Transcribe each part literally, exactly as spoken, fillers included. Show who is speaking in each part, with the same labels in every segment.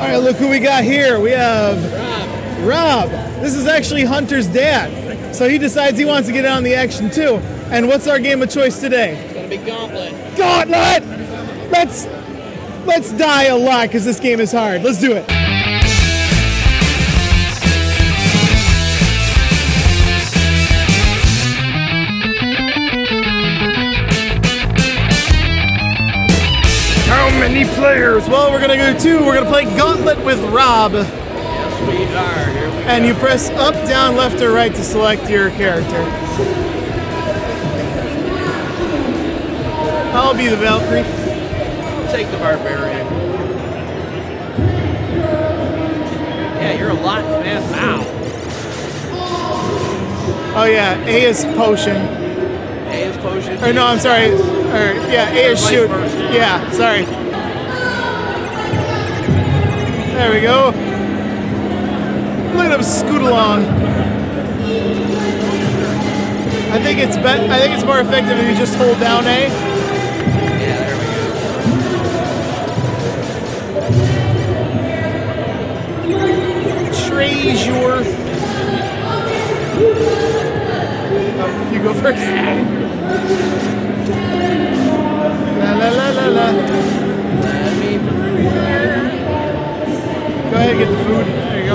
Speaker 1: All right, look who we got here. We have Rob. Rob. This is actually Hunter's dad. So he decides he wants to get in on the action too. And what's our game of choice today?
Speaker 2: It's gonna be Gauntlet.
Speaker 1: Gauntlet! Let's let's die a lot because this game is hard. Let's do it. How many players? Well, we're gonna go two. We're gonna play Gauntlet with Rob.
Speaker 2: Yes, we are. Here we
Speaker 1: and
Speaker 2: go.
Speaker 1: you press up, down, left, or right to select your character. I'll be the Valkyrie.
Speaker 2: Take the Barbarian. Yeah, you're a lot fast now.
Speaker 1: Oh yeah, A is potion.
Speaker 2: A is potion.
Speaker 1: Or no, I'm sorry. Or yeah, A is shoot. Yeah, sorry. There we go. Look at him scoot along. I think it's be I think it's more effective if you just hold down A.
Speaker 2: Yeah, there we go.
Speaker 1: Treasure. Oh, you go first. La la la la la.
Speaker 2: Let me through here.
Speaker 1: Go ahead and get the food. There you go.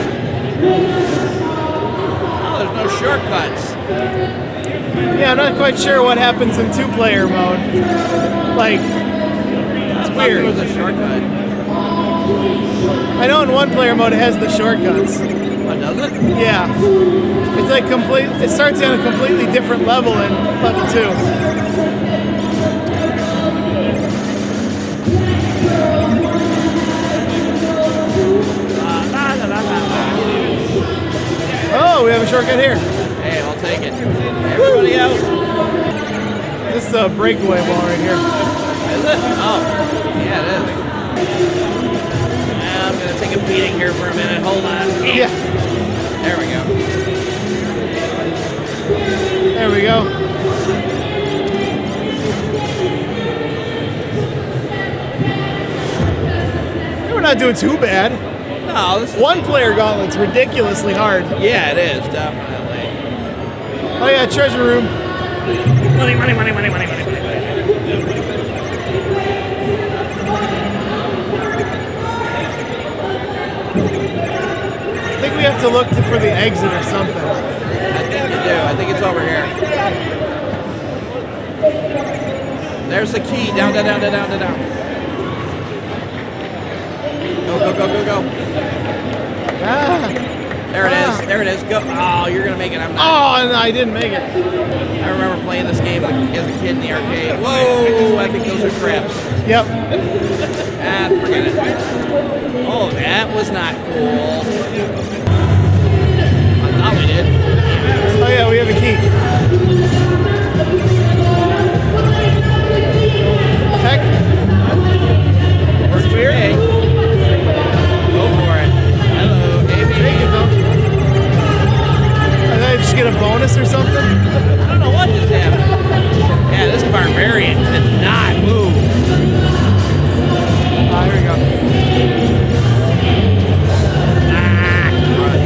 Speaker 2: Oh, there's no shortcuts.
Speaker 1: Yeah, I'm not quite sure what happens in two-player mode. Like, it's weird.
Speaker 2: There was a shortcut.
Speaker 1: I know in one-player mode it has the shortcuts.
Speaker 2: Oh, does it?
Speaker 1: Yeah. It's like complete. It starts on a completely different level in level two. Oh, we have a shortcut here.
Speaker 2: Hey, I'll take it. Everybody
Speaker 1: Woo.
Speaker 2: else.
Speaker 1: This is a breakaway wall right here.
Speaker 2: Is it? Oh, yeah, it is. I'm gonna take a beating here for a minute. Hold on.
Speaker 1: Yeah.
Speaker 2: There we go.
Speaker 1: There we go. We're not doing too bad.
Speaker 2: No, this is
Speaker 1: One-player Gauntlet's ridiculously hard.
Speaker 2: Yeah, it is, definitely.
Speaker 1: Oh yeah, treasure room.
Speaker 2: Money, money, money, money, money, money, money.
Speaker 1: I think we have to look for the exit or something.
Speaker 2: I think you do. I think it's over here. There's the key. Down, down, down, down, down, down. Go, go, go, go, go.
Speaker 1: Ah.
Speaker 2: There it
Speaker 1: Ah.
Speaker 2: is. There it is. Go. Oh, you're gonna make it. I'm not.
Speaker 1: Oh, and I didn't make it.
Speaker 2: I remember playing this game as a kid in the arcade. Whoa! I think those are traps.
Speaker 1: Yep.
Speaker 2: Ah, forget it. Oh, that was not cool. I thought we did.
Speaker 1: Oh yeah, we have a key. Heck.
Speaker 2: Works weird. Hey. Go for it. Hello, David.
Speaker 1: Take it though. I thought I just get a bonus or something.
Speaker 2: I don't know what just happened. Yeah, this barbarian did not move.
Speaker 1: Ah, here we go.
Speaker 2: Ah, run.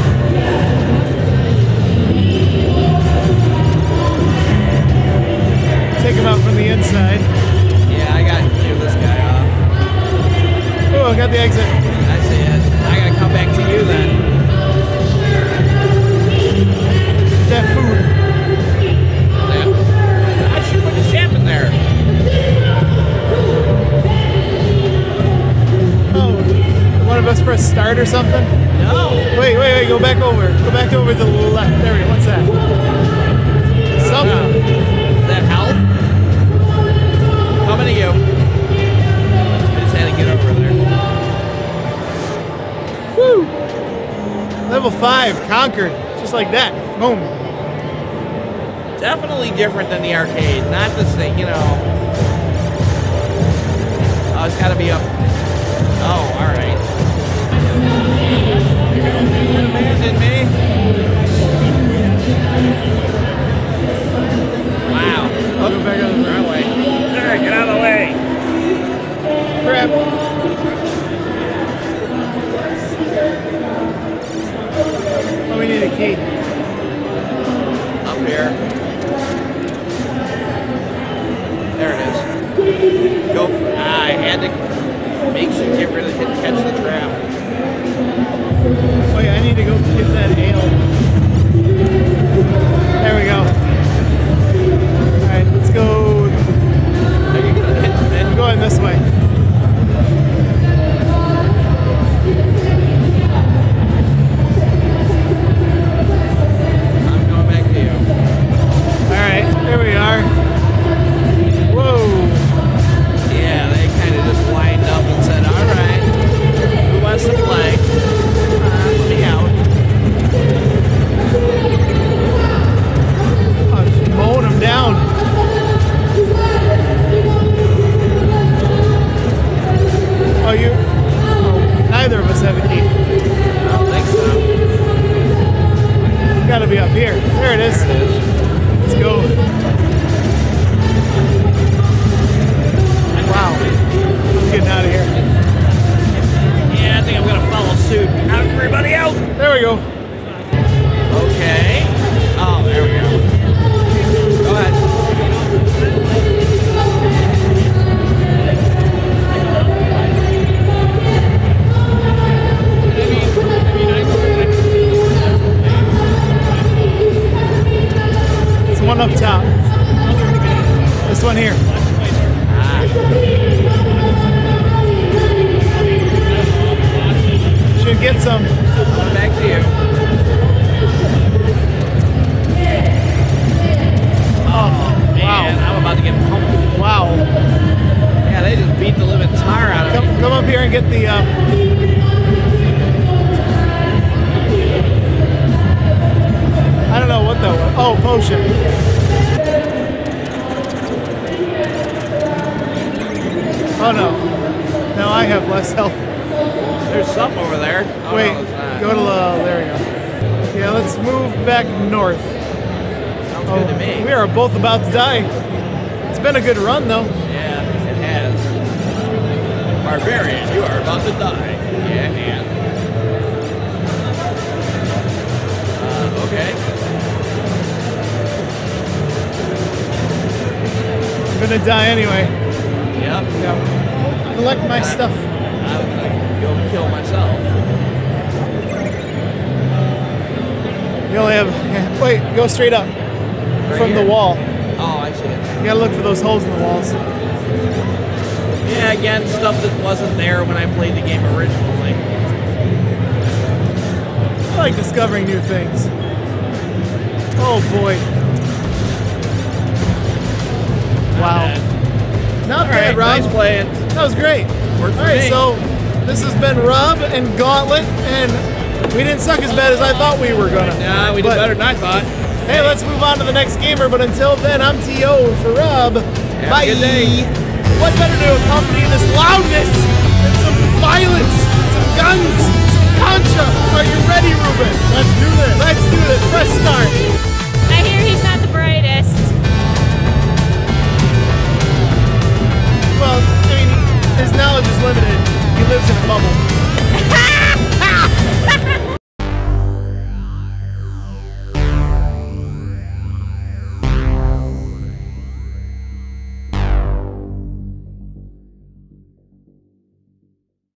Speaker 1: Take him out from the inside.
Speaker 2: Yeah, I got to clear this guy off.
Speaker 1: Oh, I got the exit.
Speaker 2: I see it. I got to come back to you then.
Speaker 1: That food.
Speaker 2: Yeah. I should put the chef in there.
Speaker 1: Oh, one of us press start or something?
Speaker 2: No.
Speaker 1: Wait, wait, wait, go back over. Go back over to the left. There we go. What's that? Something.
Speaker 2: Is that health? Coming to you. I just had to get over there.
Speaker 1: Woo! Level five, conquered. Just like that. Boom.
Speaker 2: Definitely different than the arcade. Not the same, you know. Oh, it's got to be up. Oh, all right. Imagine me. Wow.
Speaker 1: I'll go back on the
Speaker 2: Wrong way. All right, get out of the way.
Speaker 1: crap.
Speaker 2: get rid of the catch the trap.
Speaker 1: Wait, I need to go get that ale. There we go. Alright, let's go.
Speaker 2: Are you gonna hit the
Speaker 1: I'm going this way.
Speaker 2: I'm going back to you.
Speaker 1: Alright, there we are. Whoa.
Speaker 2: Yeah, they kind of just lined up and said, alright, who wants to play? Uh, let me out.
Speaker 1: I'm just mowing them down. Oh, you? Oh, neither of us have a key.
Speaker 2: I don't think so.
Speaker 1: Gotta be up here. There it is.
Speaker 2: There it is.
Speaker 1: Let's go. Wow. I'm getting out of here.
Speaker 2: Yeah, I think I'm gonna follow suit. Everybody out!
Speaker 1: There we go.
Speaker 2: Okay. Oh, there we go. Go ahead.
Speaker 1: It's the one up top. This one here.
Speaker 2: Ah.
Speaker 1: Should get some.
Speaker 2: Going back to you.
Speaker 1: Oh,
Speaker 2: Man,
Speaker 1: wow.
Speaker 2: I'm about to get pumped.
Speaker 1: Wow.
Speaker 2: Yeah, they just beat the living tar out of
Speaker 1: Come,
Speaker 2: me.
Speaker 1: come up here and get the. Uh, I don't know what that was. Oh, potion. Oh no. Now I have less health.
Speaker 2: There's something over there. Oh,
Speaker 1: Wait,
Speaker 2: no, it's not.
Speaker 1: go to the. There we go. Yeah, let's move back north.
Speaker 2: Sounds
Speaker 1: Oh,
Speaker 2: good to me.
Speaker 1: we are both about to die. It's been a good run though.
Speaker 2: Yeah, it has. Barbarian, you are about to die. Yeah, and. Uh, okay.
Speaker 1: I'm gonna die anyway.
Speaker 2: Yep.
Speaker 1: Yeah. Collect my stuff.
Speaker 2: I'm gonna go kill myself.
Speaker 1: You only have. Yeah, wait, go straight up
Speaker 2: Right
Speaker 1: from
Speaker 2: here.
Speaker 1: the wall.
Speaker 2: Oh, I see it.
Speaker 1: You gotta look for those holes in the walls.
Speaker 2: Yeah, again, stuff that wasn't there when I played the game originally.
Speaker 1: I like discovering new things. Oh boy. Wow. Not
Speaker 2: All
Speaker 1: bad,
Speaker 2: right,
Speaker 1: Rob.
Speaker 2: nice playing.
Speaker 1: That was great.
Speaker 2: Worked for
Speaker 1: All right,
Speaker 2: me.
Speaker 1: so this has been Rob and Gauntlet, and we didn't suck as bad as I thought we were gonna.
Speaker 2: Nah, we did
Speaker 1: But,
Speaker 2: better than I thought.
Speaker 1: Hey, let's move on to the next gamer, but until then, I'm T O for Rob.
Speaker 2: Have a
Speaker 1: Bye.
Speaker 2: good day.
Speaker 1: What better to accompany this loudness